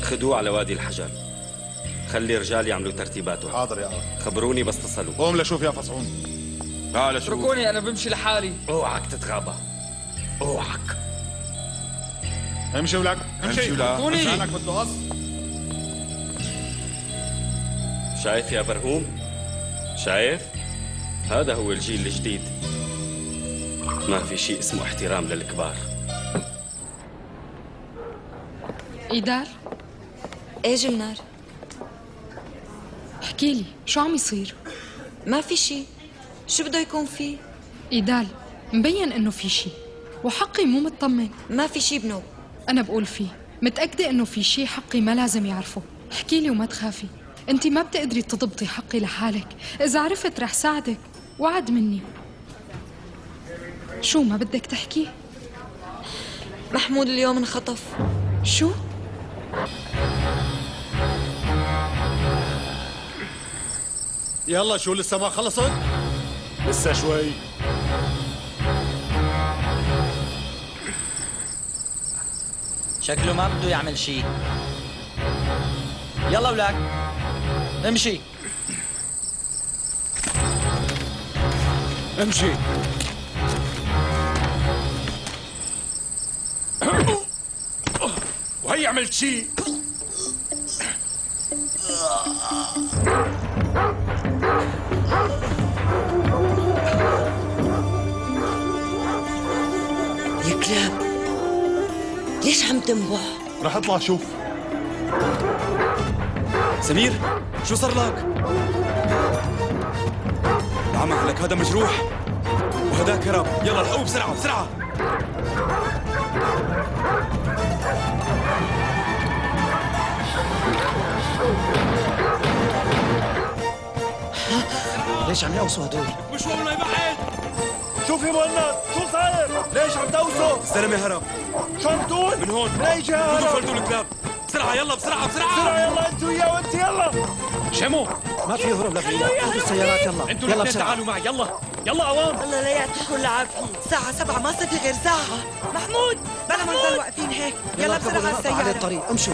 خدوه على وادي الحجر. خلي رجال يعملوا ترتيباتهم. حاضر يا أخ. خبروني بس تصلوا. قوم لشوف يا فصعون. تعال شوف. اتركوني انا بمشي لحالي. اوعك تتغابى، اوعك. امشي ولك، امشي ولك. لسانك بده قص. شايف يا برهوم؟ شايف؟ هذا هو الجيل الجديد. ما في شيء اسمه احترام للكبار. إيدار؟ ايه جلنار؟ احكي لي شو عم يصير؟ ما في شي. شو بده يكون في؟ إيدال مبين إنه في شي وحقي مو مطمن. ما في شي بنوب. أنا بقول فيه، متأكدة إنه في شي حقي ما لازم يعرفه. احكي لي وما تخافي، أنت ما بتقدري تضبطي حقي لحالك. إذا عرفت رح ساعدك، وعد مني. شو ما بدك تحكي؟ محمود اليوم انخطف. شو؟ يلا شو لسه ما خلصت؟ لسه شوي. شكله ما بده يعمل شيء. يلا ولك امشي امشي. وهي عملت شيء. يا كلاب ليش عم تنبح؟ رح اطلع شوف. سمير شو صار لك؟ عم لك هذا مجروح وهداك هرب. يلا الحقوه بسرعة بسرعة. ليش عم يقوصوا هدول؟ مش والله يبعد. شوف يا مهند شو صاير؟ ليش عم توصوا؟ الزلمة هرب. شو عم تقول؟ من هون. من اي جهة خذوا هرب؟ فلتوا الكلاب بسرعة. يلا بسرعة بسرعة. بسرعة يلا انت وياه وانت يلا. شمو ما في هروب لبعيد. خذوا السيارات يلا. انتوا يلا الاثنين بسرعة. تعالوا معي. يلا يلا اوام. الله لا يعطيكم العافية. الساعة 7 ما صار في غير ساعة. محمود بلا ما نضل واقفين هيك. يلا بسرعة على اركبوا على السيارة. الطريق امشوا.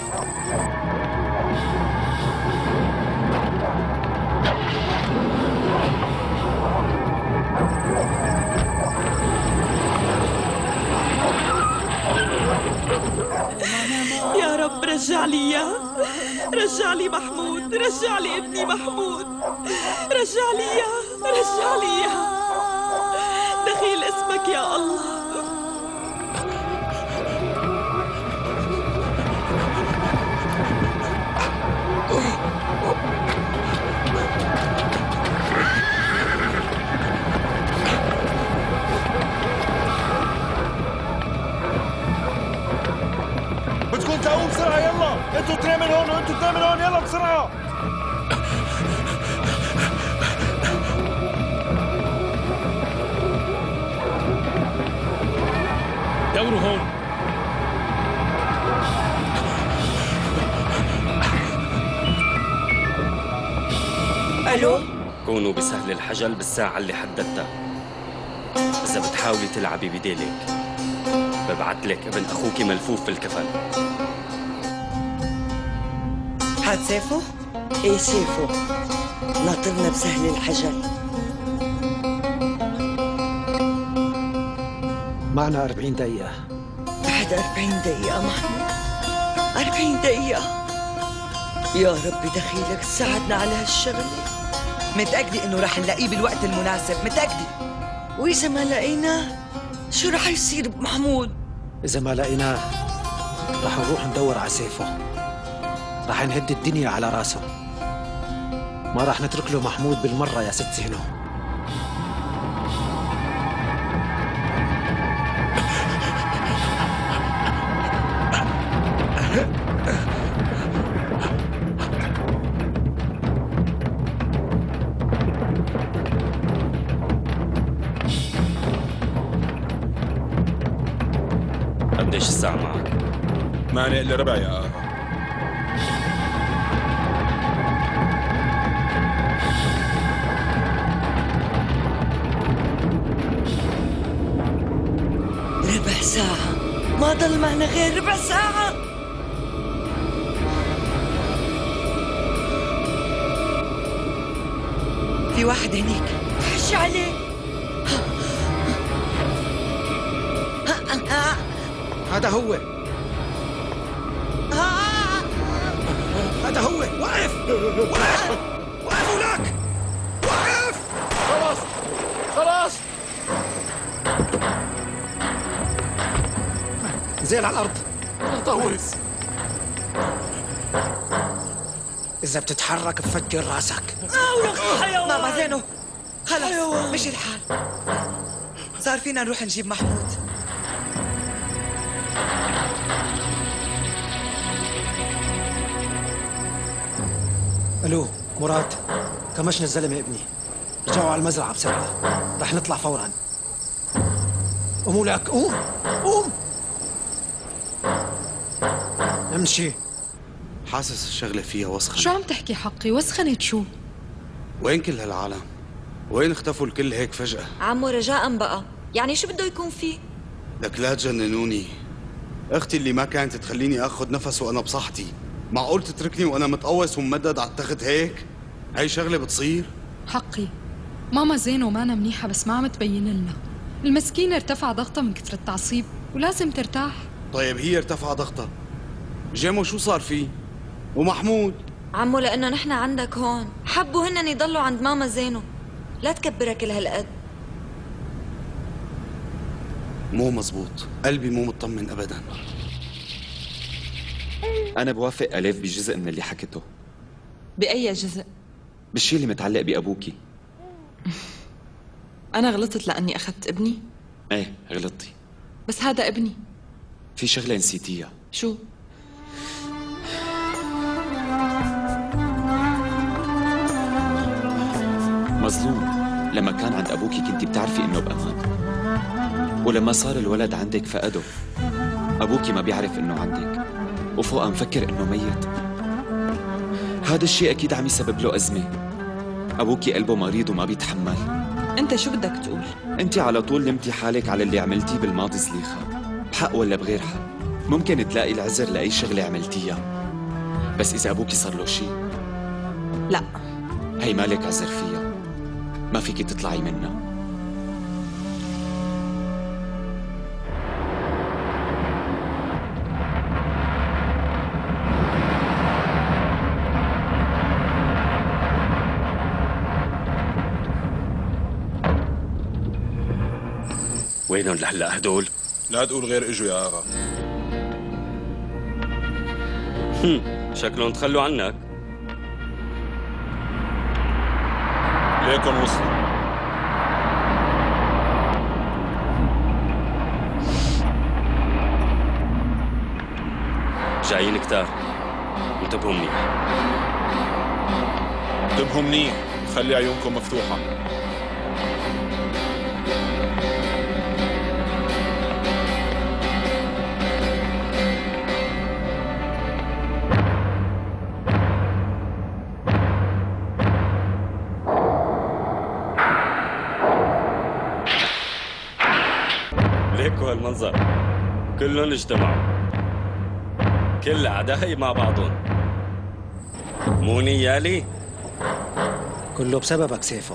يا رب رجع لي اياه. رجع لي محمود. رجع لي ابني محمود. رجع لي اياه. رجع لي اياه. دخيل اسمك يا الله. بدكم تقوموا بسرعة يلا. انتوا اثنين من هون وانتوا اثنين من هون يلا بسرعة. دوروا هون. الو كونوا بسهل الحجل بالساعة اللي حددتها. إذا بتحاولي تلعبي بديلك ببعت لك ابن أخوك ملفوف في الكفن. هاد سيفه؟ ايه سيفه. ناطرنا بسهل الحجل. معنا 40 دقيقة. بعد 40 دقيقة محمود. 40 دقيقة. يا ربي دخيلك ساعدنا على هالشغلة. متأكدة إنه رح نلاقيه بالوقت المناسب. متأكدة. وإذا ما لقيناه شو رح يصير بمحمود؟ إذا ما لقيناه رح نروح ندور على سيفه. رح نهد الدنيا على راسه. ما رح نترك له محمود بالمرة يا ست زينو. قديش الساعة معك؟ ماني إلا ربع يا آه. ربع ساعة. ما ضل معنا غير ربع ساعة. في واحد هنيك، خش عليه. هذا هو، هذا هو. وقف وقف وقف هناك، وقف. خلاص خلاص. نزل على الأرض. طوس. إذا بتتحرك بفجر راسك. ماما زينو، خلص مشي الحال. صار فينا نروح نجيب محمود. ألو مراد، كمشنا الزلمة ابني، رجعوا على المزرعة بسرعة، رح نطلع فورا. قوموا لك، قوم قوم. نمشي. حاسس الشغلة فيها وسخة. شو عم تحكي حقي؟ وسخنت شو؟ وين كل هالعالم؟ وين اختفوا الكل هيك فجأة؟ عمو رجاء بقى، يعني شو بده يكون فيه؟ لك لا تجننوني. اختي اللي ما كانت تخليني اخذ نفس وانا بصحتي، معقول تتركني وانا متقوس وممدد على التخت هيك؟ هاي شغلة بتصير؟ حقي ماما زينو مانا منيحة بس ما عم تبين لنا. المسكينة ارتفع ضغطها من كثر التعصيب ولازم ترتاح. طيب هي ارتفع ضغطها، جيمو شو صار فيه؟ ومحمود؟ عمو لأنه نحن عندك هون، حبوا هن يضلوا عند ماما زينو، لا تكبرها كل هالقد. مو مزبوط، قلبي مو مطمن ابدا. أنا بوافق أليف بجزء من اللي حكته. بأي جزء؟ بالشي اللي متعلق بأبوكي. أنا غلطت لأني أخذت ابني؟ إيه غلطتي، بس هذا ابني. في شغلة نسيتيها. شو؟ مظلوم. لما كان عند أبوكي كنتي بتعرفي إنه بأمان، ولما صار الولد عندك فقده. أبوكي ما بيعرف إنه عندك، وفوقها مفكر إنه ميت. هذا الشيء أكيد عم يسبب له أزمة. أبوكي قلبه مريض وما بيتحمل. أنت شو بدك تقول؟ أنت على طول لمتي حالك على اللي عملتيه بالماضي زليخة، بحق ولا بغير حق. ممكن تلاقي العذر لأي شغلة عملتيها، بس إذا أبوكي صار له شيء، لا، هي مالك عذر فيها، ما فيك تطلعي منها. وينهم لهلا هدول؟ لا تقول غير اجوا يا اغا. شكلهم تخلوا عنك. ليكن وصلوا. جايين كتار، انتبهوا منيح. انتبهوا منيح، خلي عيونكم مفتوحة. ليكوا هالمنظر، كلهم اجتمعوا، كل أعدائي مع بعضهم. مو نيالي؟ كله بسببك سيفو،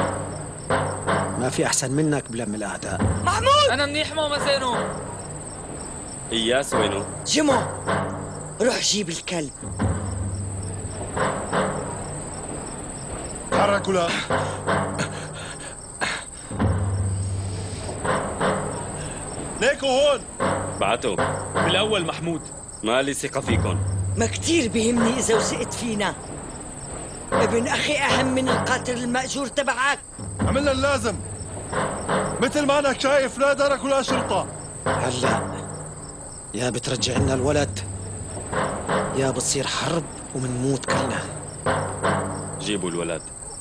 ما في أحسن منك بلم الأعداء. محمود! أنا منيح ماما زينو. إياس وينه؟ جيمو، روح جيب الكلب. تحركوا لا. ليكوا هون. بعتوا بالأول محمود. مالي ثقة فيكم. ما كتير بيهمني إذا وثقت فينا. ابن أخي أهم من القاتل المأجور تبعك. عملنا اللازم، مثل ما أنك شايف، لا درك ولا شرطة. هلا يا بترجع لنا الولد يا بتصير حرب ومنموت كلنا. جيبوا الولد.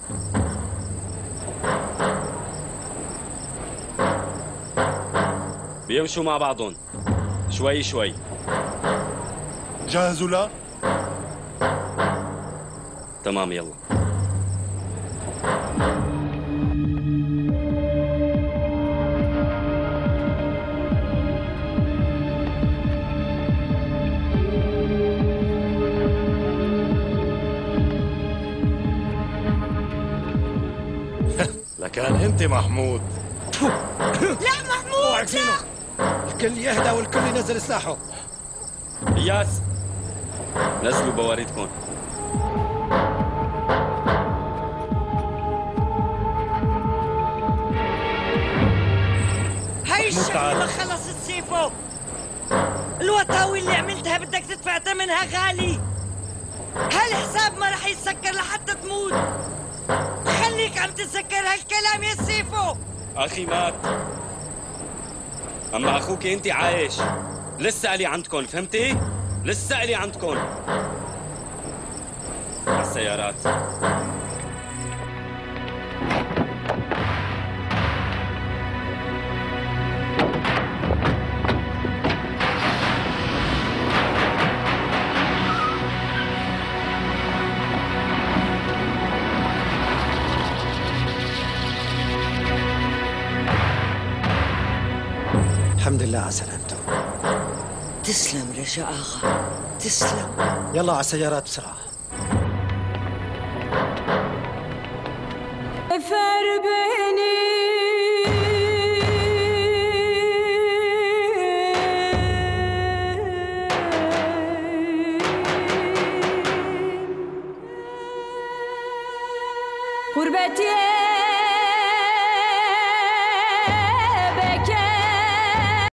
بيمشوا مع بعضهم شوي شوي. جاهزوا لا؟ تمام يلا. لكان انت محمود. لا محمود اوعك زينو، الكل يهدى والكل ينزل سلاحه. إياس نزلوا بواريدكم. هاي الشغلة ما خلصت سيفه. الوطاوي اللي عملتها بدك تدفع ثمنها غالي. هالحساب ما رح يتسكر لحتى تموت. خليك عم تتذكر هالكلام يا سيفو. أخي مات، أما أخوك أنت عايش. لسه إلي عندكم، فهمتي؟ لسه إلي عندكم. على السيارات. الحمد لله على سلامته. تسلم رجاء آغا، تسلم. يلا على السيارات بسرعة. غربتي